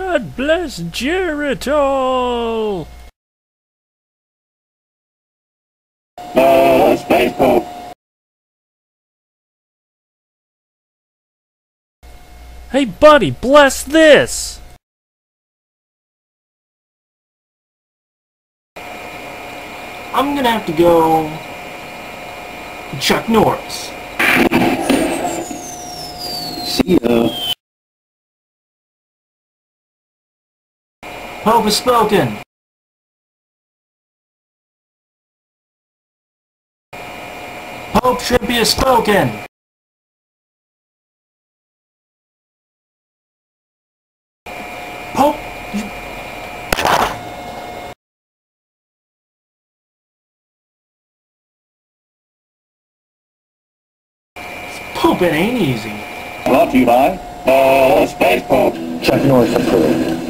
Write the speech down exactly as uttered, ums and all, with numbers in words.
God bless Geritol! Uh, Space Pope. Hey buddy, bless this! I'm gonna have to go... Chuck Norris. See ya. Pope has spoken. Pope Shrimpy has spoken. Pope... You... Pope, it ain't easy. Brought to you by uh, Space Pope. Chuck Norris approved.